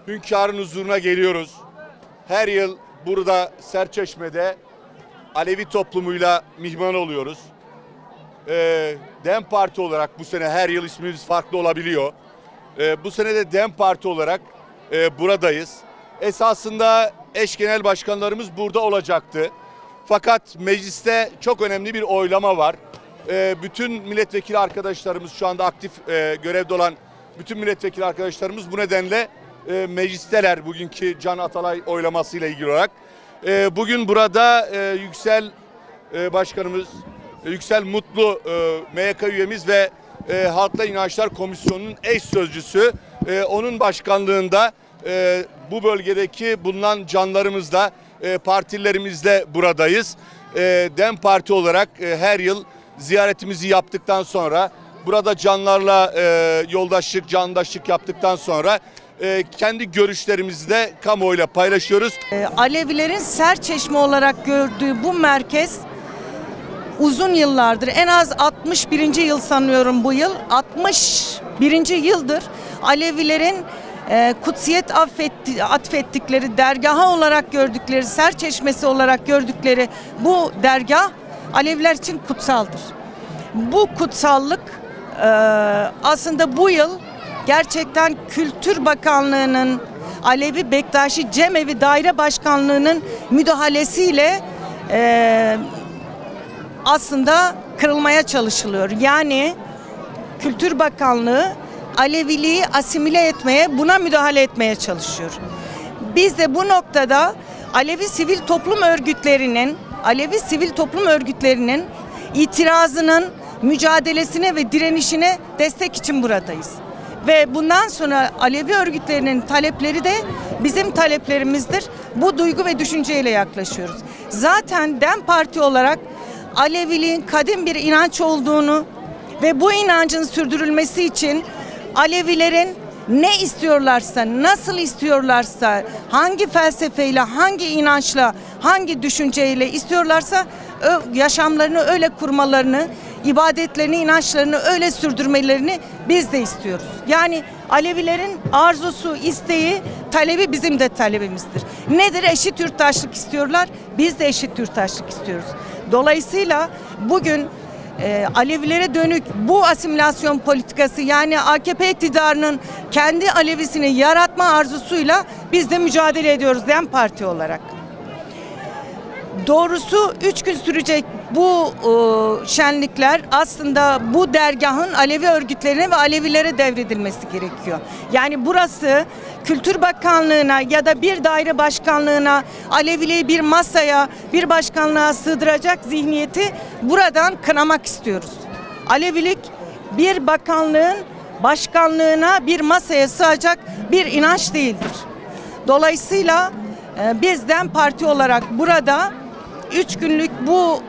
hünkârın huzuruna geliyoruz. Her yıl burada Serçeşme'de Alevi toplumuyla mihman oluyoruz. DEM Parti olarak bu sene her yıl ismimiz farklı olabiliyor. Bu sene de DEM Parti olarak buradayız. Esasında eş genel başkanlarımız burada olacaktı. Fakat mecliste çok önemli bir oylama var. Bütün milletvekili arkadaşlarımız, şu anda aktif görevde olan bütün milletvekili arkadaşlarımız bu nedenle meclisteler, bugünkü Can Atalay oylamasıyla ilgili olarak. Bugün burada Yüksel Başkanımız, Yüksel Mutlu MYK üyemiz ve Halkla İnançlar Komisyonu'nun eş sözcüsü, onun başkanlığında bu bölgedeki bulunan canlarımızla, partilerimizle buradayız. DEM Parti olarak her yıl ziyaretimizi yaptıktan sonra, burada canlarla yoldaşlık, candaşlık yaptıktan sonra kendi görüşlerimizi de kamuoyuyla paylaşıyoruz. Alevilerin Serçeşme olarak gördüğü bu merkez uzun yıllardır, en az 61. yıl sanıyorum bu yıl, 61. yıldır Alevilerin kutsiyet atfettikleri, dergahı olarak gördükleri, Serçeşmesi olarak gördükleri bu dergah Aleviler için kutsaldır. Bu kutsallık aslında bu yıl gerçekten Kültür Bakanlığı'nın, Alevi Bektaşi Cemevi Daire Başkanlığı'nın müdahalesiyle aslında kırılmaya çalışılıyor. Yani Kültür Bakanlığı Aleviliği asimile etmeye, buna müdahale etmeye çalışıyor. Biz de bu noktada Alevi sivil toplum örgütlerinin itirazının, mücadelesine ve direnişine destek için buradayız. Ve bundan sonra Alevi örgütlerinin talepleri de bizim taleplerimizdir. Bu duygu ve düşünceyle yaklaşıyoruz. Zaten DEM Parti olarak Aleviliğin kadim bir inanç olduğunu ve bu inancın sürdürülmesi için Alevilerin ne istiyorlarsa, nasıl istiyorlarsa, hangi felsefeyle, hangi inançla, hangi düşünceyle istiyorlarsa yaşamlarını öyle kurmalarını, ibadetlerini, inançlarını öyle sürdürmelerini biz de istiyoruz. Yani Alevilerin arzusu, isteği, talebi bizim de talebimizdir. Nedir? Eşit yurttaşlık istiyorlar. Biz de eşit yurttaşlık istiyoruz. Dolayısıyla bugün Alevilere dönük bu asimilasyon politikası, yani AKP iktidarının kendi Alevisini yaratma arzusuyla biz de mücadele ediyoruz DEM Parti olarak. Doğrusu 3 gün sürecek bu şenlikler aslında bu dergahın Alevi örgütlerine ve Alevilere devredilmesi gerekiyor. Yani burası Kültür Bakanlığı'na ya da bir daire başkanlığına, Aleviliği bir masaya, bir başkanlığa sığdıracak zihniyeti buradan kınamak istiyoruz. Alevilik bir bakanlığın başkanlığına, bir masaya sığacak bir inanç değildir. Dolayısıyla biz DEM Parti olarak burada 3 günlük bu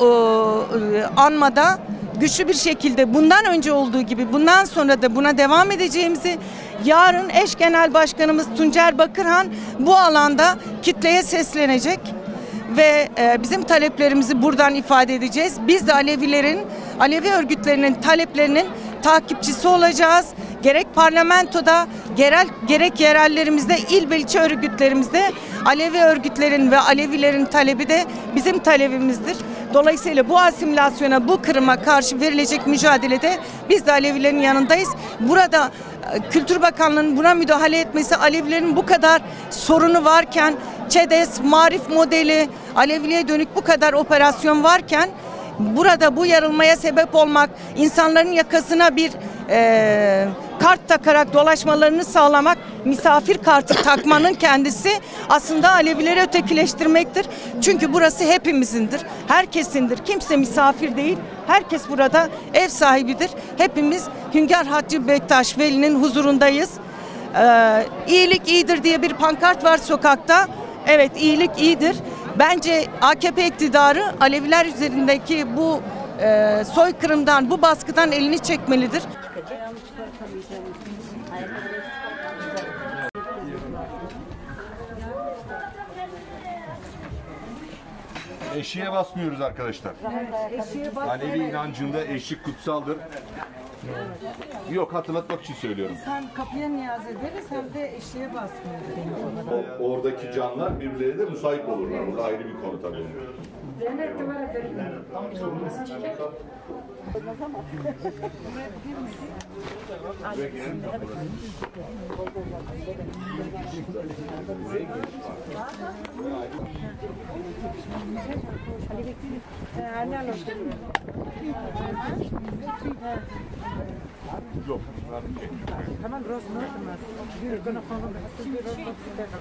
anmada güçlü bir şekilde bundan önce olduğu gibi bundan sonra da buna devam edeceğimizi, yarın eş genel başkanımız Tuncer Bakırhan bu alanda kitleye seslenecek ve bizim taleplerimizi buradan ifade edeceğiz. Biz de Alevi örgütlerinin taleplerinin takipçisi olacağız. Gerek parlamentoda, gerek yerellerimizde, il ve ilçe örgütlerimizde Alevi örgütlerin ve Alevilerin talebi de bizim talebimizdir. Dolayısıyla bu asimilasyona, bu kırıma karşı verilecek mücadelede biz de Alevilerin yanındayız. Burada Kültür Bakanlığı'nın buna müdahale etmesi, Alevilerin bu kadar sorunu varken, ÇEDES, Marif modeli, Aleviliğe dönük bu kadar operasyon varken burada bu yarılmaya sebep olmak, insanların yakasına bir kart takarak dolaşmalarını sağlamak, misafir kartı takmanın kendisi aslında Alevileri ötekileştirmektir. Çünkü burası hepimizindir, herkesindir. Kimse misafir değil, herkes burada ev sahibidir. Hepimiz Hünkâr Hacı Bektaş Veli'nin huzurundayız. İyilik iyidir diye bir pankart var sokakta. Evet, iyilik iyidir. Bence AKP iktidarı Aleviler üzerindeki bu soykırımdan, bu baskıdan elini çekmelidir. Eşiğe basmıyoruz arkadaşlar. Alevi inancında eşik kutsaldır. Yok, hatırlatmak için söylüyorum. Hem kapıya niyaz ederiz hem de eşeğe basmıyoruz. Oradaki canlar birbirlerine de müsait olurlar. Bu da ayrı bir konu tabii. Hemen biraz ne yapmaz? Bir gün falan